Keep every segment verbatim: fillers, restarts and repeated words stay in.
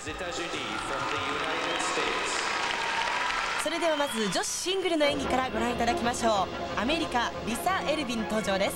それではまず女子シングルの演技からご覧いただきましょう。アメリカリサ・エルビン登場です。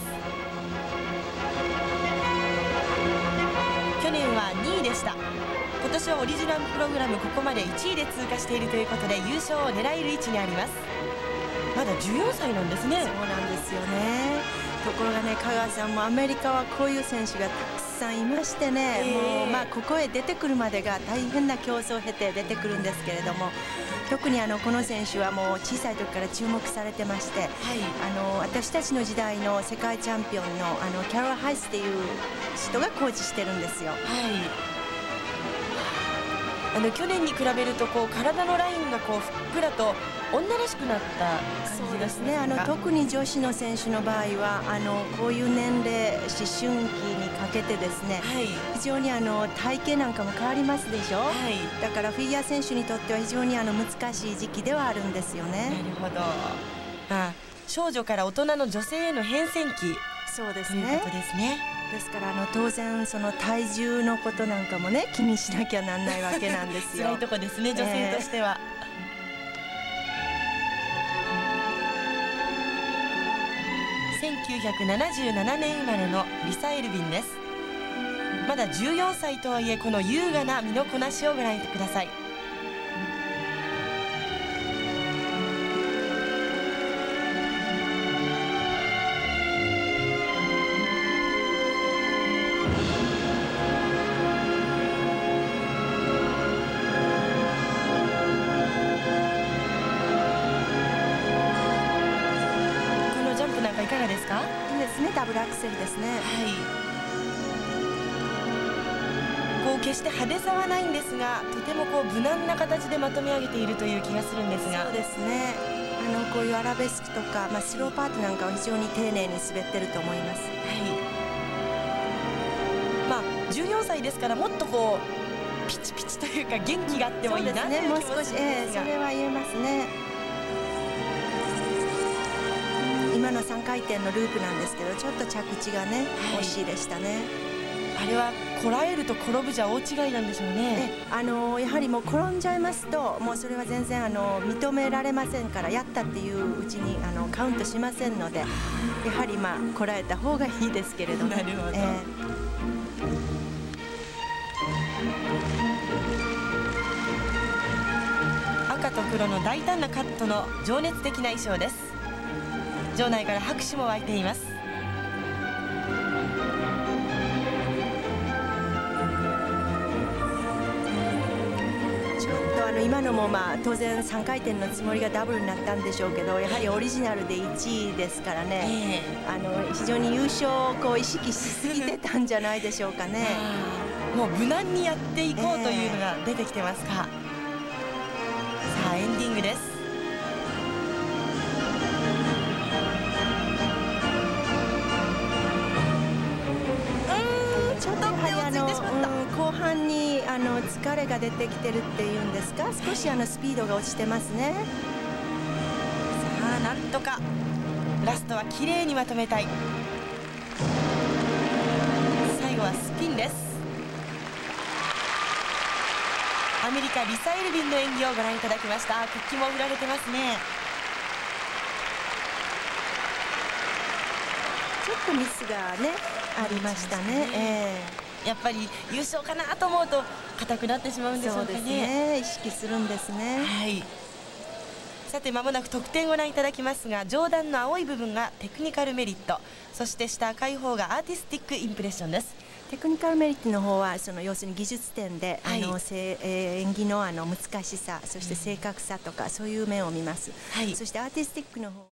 去年はにいでした。今年はオリジナルプログラムここまでいちいで通過しているということで優勝を狙える位置にあります。まだじゅうよんさいなんですね。 そうなんですよね。ところがね、香川さんもアメリカはこういう選手がたくさんいましてね、もうまあここへ出てくるまでが大変な競争を経て出てくるんですけれども、特にあのこの選手はもう小さい時から注目されてまして、はい、あの私たちの時代の世界チャンピオンのあのキャロラ・ハイスっていう人がコーチしてるんですよ。はい、 あの去年に比べるとこう体のラインがこうふっくらと女らしくなった感じですね。 あの特に女子の選手の場合はあのこういう年齢思春期にかけてですね、はい、非常にあの体型なんかも変わりますでしょ、はい、だからフィギュア選手にとっては非常にあの難しい時期ではあるんですよね。 なるほど。あ、少女から大人の女性への変遷期、 そうですね、 ということですね。 ですからあの当然その体重のことなんかもね気にしなきゃなんないわけなんですよ。 辛いとこですね、女性としては。せんきゅうひゃくななじゅうななねん生まれのリサ・エルビンです。まだじゅうよんさいとはいえこの優雅な身のこなしをご覧ください。いかがですか？ いいですね、ダブルアクセルですね。はい、 こう決して派手さはないんですが、とてもこう無難な形でまとめ上げているという気がするんですが。 そうですね、あのこういうアラベスクとか、まあ、スローパートなんかは非常に丁寧に滑ってると思います。はい、 まあじゅうよんさいですからもっとこうピチピチというか元気があってもいいなという気もするんですが。 もう少し、えー、それは言えますね。今のさんかいてんのループなんですけど、ちょっと着地がね、はい、惜しいでしたね。 あれはこらえると転ぶじゃ大違いなんでしょうね。 あのやはりもう転んじゃいますと、もうそれは全然あの認められませんから、やったっていううちにあのカウントしませんので、やはりまあこらえた方がいいですけれども。なるほど。えー、赤と黒の大胆なカットの情熱的な衣装です。場内から拍手も湧いています。 ちょっとあの今のもまあ当然さんかいてんのつもりがダブルになったんでしょうけど、やはりオリジナルでいちいですからね、えー、あの非常に優勝をこう意識しすぎてたんじゃないでしょうかね。 もう無難にやっていこうというのが出てきてますか。えー、さあエンディングです。 後半にあの疲れが出てきてるっていうんですか、少しあのスピードが落ちてますね。 さあなんとかラストは綺麗にまとめたい。最後はスピンです。アメリカリサ・エルビンの演技をご覧いただきました。国旗も振られてますね。 ちょっとミスがねありましたね。えーやっぱり優勝かなと思うと硬くなってしまうんでしょうかね。そうですね、 意識するんですね。 はい、さて間もなく得点をご覧いただきますが、上段の青い部分がテクニカルメリット、そして下赤い方がアーティスティックインプレッションです。 テクニカルメリットの方はその要するに技術点で、はい、あのえー、演技のあの難しさ、そして正確さとか、うん、そういう面を見ます。はい、そしてアーティスティックの方